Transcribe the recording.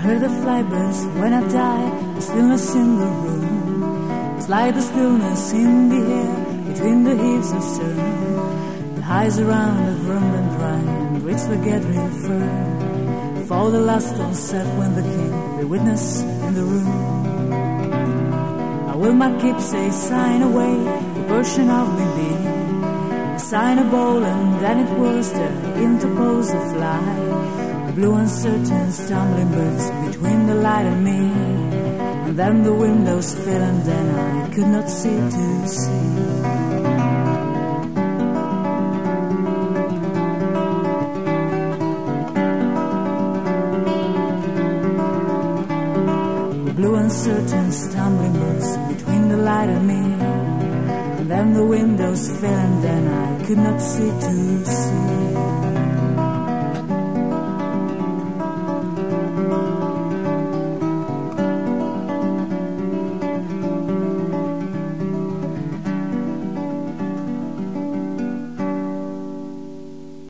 heard the flybirds when I die, the stillness in the room. It's like the stillness in the air between the heaps of stone. The highs around have run and dry and reached the gathering firm. For the last stone set when the king be witness in the room. I will my keepsake sign away the version of me be. Sign a bowl and then it was there interpose a fly. The blue uncertain stumbling birds between the light and me. And then the windows fell and then I could not see to see. The blue uncertain stumbling birds between the light and me. And then the windows fell and then I could not see to see.